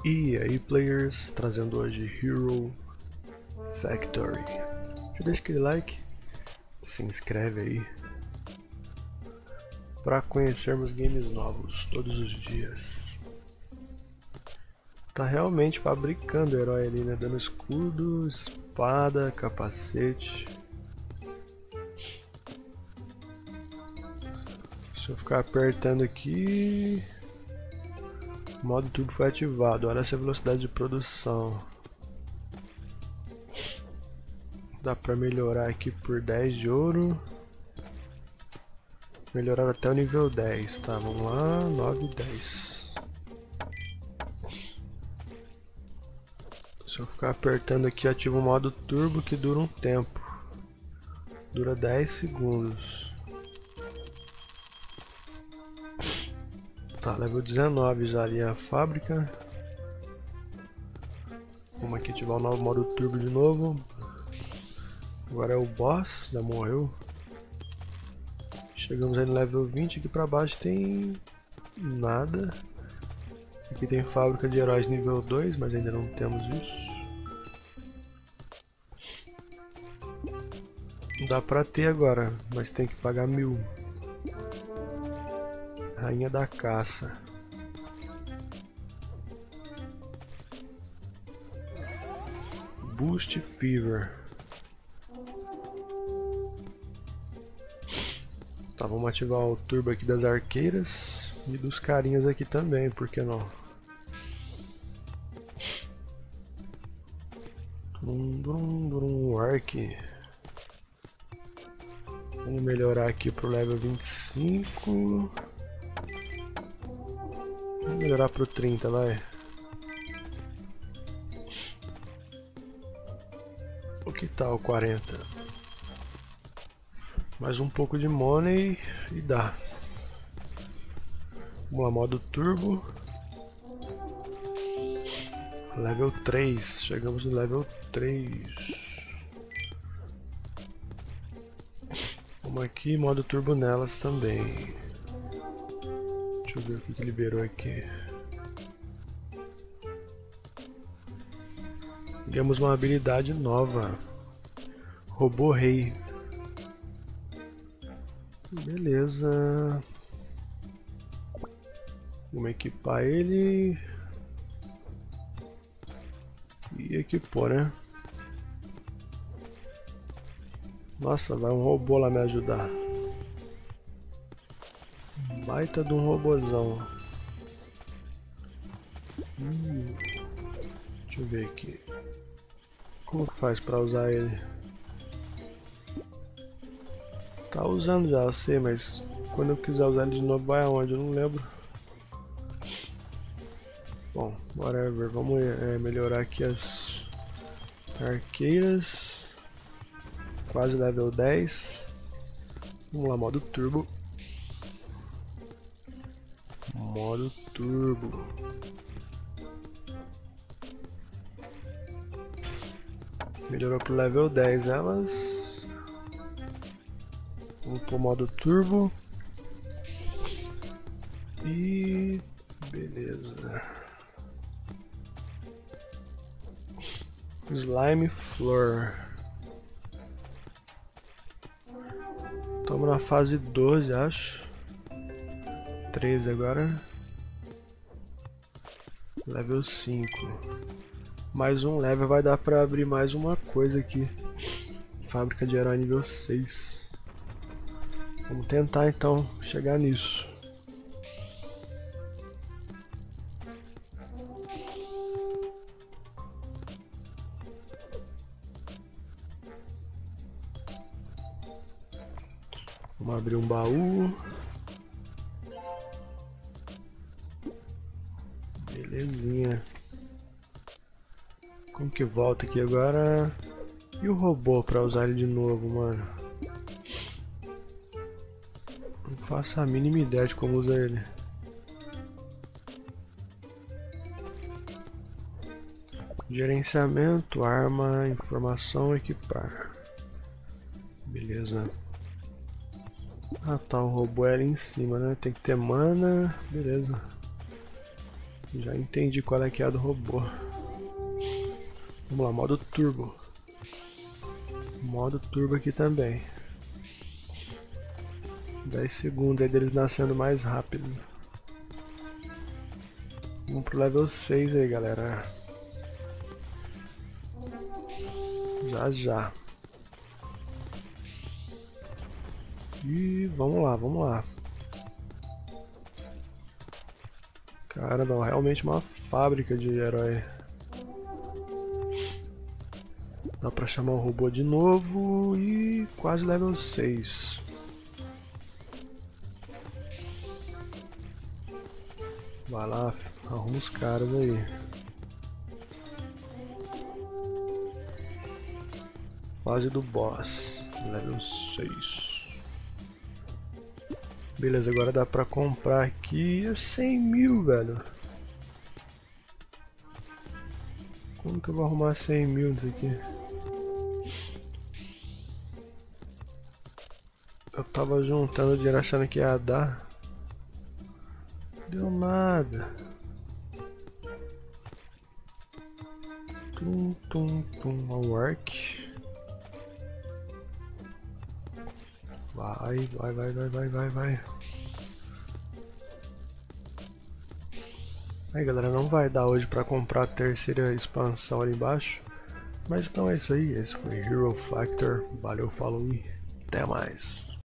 E aí players, trazendo hoje Hero Factory. Já deixa aquele like, se inscreve aí para conhecermos games novos todos os dias. Tá realmente fabricando herói ali, né? Dando escudo, espada, capacete. Se eu ficar apertando aqui, o modo turbo foi ativado. Olha essa velocidade de produção. Dá pra melhorar aqui por 10 de ouro. Melhorar até o nível 10. Tá, vamos lá. 9 e 10. Se eu ficar apertando aqui, ativa o modo turbo que dura um tempo. Dura 10 segundos. Tá, level 19 já ali a fábrica. Vamos aqui ativar o novo modo turbo de novo. Agora é o boss, já morreu. Chegamos aí no level 20, aqui pra baixo tem nada. Aqui tem fábrica de heróis nível 2, mas ainda não temos isso. Dá pra ter agora, mas tem que pagar 1000. Rainha da caça. Boost Fever. Tá, vamos ativar o turbo aqui das arqueiras e dos carinhas aqui também, por que não? Arc. Vamos melhorar aqui pro level 25. Vamos melhorar pro 30, vai. O que tal 40? Mais um pouco de money e dá. Vamos lá, modo turbo. Level 3, chegamos no level 3. Vamos aqui, modo turbo nelas também. Deixa eu ver o que liberou aqui. Ganhamos uma habilidade nova. Robô Rei. Beleza. Vamos equipar ele. E equipou, né? Nossa, vai um robô lá me ajudar. Baita de um robozão. Deixa eu ver aqui. Como faz pra usar ele? Tá usando já, eu sei, mas quando eu quiser usar ele de novo vai aonde? Eu não lembro. Bom, whatever, vamos melhorar aqui as arqueiras. Quase level 10. Vamos lá, modo turbo. Modo turbo. Melhorou pro level 10 elas. Vamos pro modo turbo. E beleza. Slime Floor. Estamos na fase 12, acho. 13 agora. Level 5. Mais um level vai dar pra abrir mais uma coisa aqui. Fábrica de herói nível 6. Vamos tentar então chegar nisso. Vamos abrir um baú. Belezinha. Como que volta aqui agora? E o robô pra usar ele de novo, mano? Não faço a mínima ideia de como usa ele. Gerenciamento, arma, informação, equipar. Beleza. Ah tá, o robô é ali em cima, né? Tem que ter mana. Beleza. Já entendi qual é que é a do robô. Vamos lá, modo turbo. Modo turbo aqui também. 10 segundos aí deles nascendo mais rápido. Vamos pro level 6 aí, galera. Já já. E vamos lá, vamos lá. Caramba, realmente uma fábrica de herói. Dá pra chamar o robô de novo e quase level 6. Vai lá, arruma os caras aí. Fase do boss, level 6. Beleza, agora dá pra comprar aqui 100 mil, velho. Como que eu vou arrumar 100 mil disso aqui? Eu tava juntando dinheiro achando que ia dar. Deu nada. Tum, tum, tum, work. Vai. Aí galera, não vai dar hoje pra comprar a terceira expansão ali embaixo. Mas então é isso aí, esse foi Hero Factor. Valeu, falou e até mais.